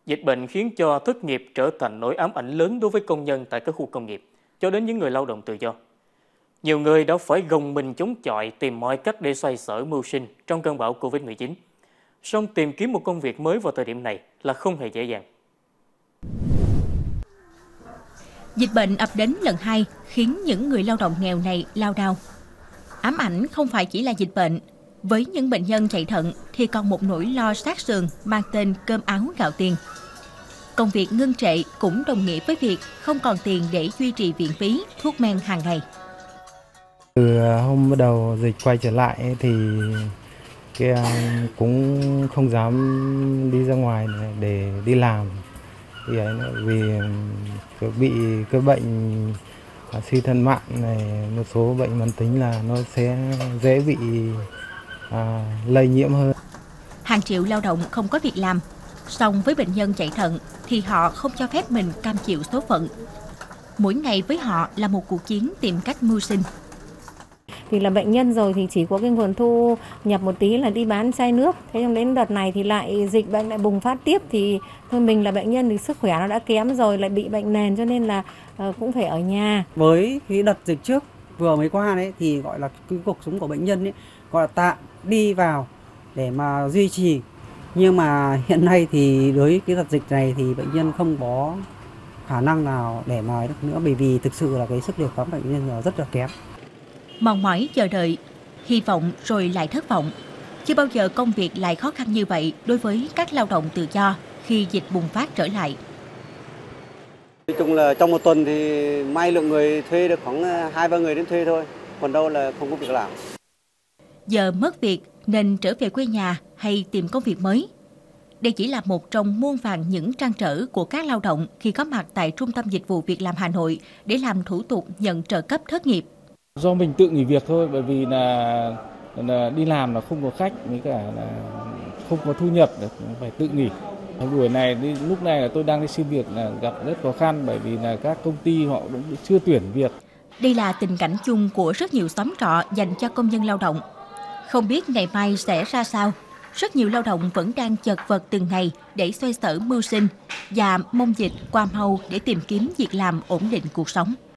Dịch bệnh khiến cho thất nghiệp trở thành nỗi ám ảnh lớn đối với công nhân tại các khu công nghiệp, cho đến những người lao động tự do. Nhiều người đã phải gồng mình chống chọi tìm mọi cách để xoay sở mưu sinh trong cơn bão Covid-19. Song tìm kiếm một công việc mới vào thời điểm này là không hề dễ dàng. Dịch bệnh ập đến lần 2 khiến những người lao động nghèo này lao đao. Ám ảnh không phải chỉ là dịch bệnh. Với những bệnh nhân chạy thận thì còn một nỗi lo sát sườn mang tên cơm áo gạo tiền. Công việc ngưng trệ cũng đồng nghĩa với việc không còn tiền để duy trì viện phí, thuốc men hàng ngày. Từ hôm bắt đầu dịch quay trở lại thì cũng không dám đi ra ngoài để đi làm. Vì bị cái bệnh suy thận mạn này, một số bệnh mãn tính là nó sẽ dễ bị lây nhiễm hơn. Hàng triệu lao động không có việc làm, song với bệnh nhân chạy thận thì họ không cho phép mình cam chịu số phận. Mỗi ngày với họ là một cuộc chiến tìm cách mưu sinh. Vì là bệnh nhân rồi thì chỉ có cái nguồn thu nhập một tí là đi bán chai nước. Thế nhưng đến đợt này thì lại dịch bệnh lại bùng phát tiếp thì thôi mình là bệnh nhân thì sức khỏe nó đã kém rồi, lại bị bệnh nền cho nên là cũng phải ở nhà. Với cái đợt dịch trước vừa mới qua đấy thì gọi là cái cuộc sống của bệnh nhân ấy gọi là tạm đi vào để mà duy trì. Nhưng mà hiện nay thì đối với cái đợt dịch này thì bệnh nhân không có khả năng nào để mà được nữa, bởi vì thực sự là cái sức đề kháng bệnh nhân rất là kém. Mòn mỏi chờ đợi, hy vọng rồi lại thất vọng. Chưa bao giờ công việc lại khó khăn như vậy đối với các lao động tự do khi dịch bùng phát trở lại. Nói chung là trong một tuần thì may lượng người thuê được khoảng 2-3 người đến thuê thôi, còn đâu là không có việc làm. Giờ mất việc nên trở về quê nhà hay tìm công việc mới. Đây chỉ là một trong muôn vàn những trăn trở của các lao động khi có mặt tại Trung tâm Dịch vụ Việc làm Hà Nội để làm thủ tục nhận trợ cấp thất nghiệp. Do mình tự nghỉ việc thôi, bởi vì là đi làm là không có khách, với cả là không có thu nhập, phải tự nghỉ. Buổi này lúc này là tôi đang đi xin việc là gặp rất khó khăn, bởi vì là các công ty họ cũng chưa tuyển việc. Đây là tình cảnh chung của rất nhiều xóm trọ dành cho công nhân lao động. Không biết ngày mai sẽ ra sao, rất nhiều lao động vẫn đang chật vật từng ngày để xoay sở mưu sinh và mong dịch qua mau để tìm kiếm việc làm ổn định cuộc sống.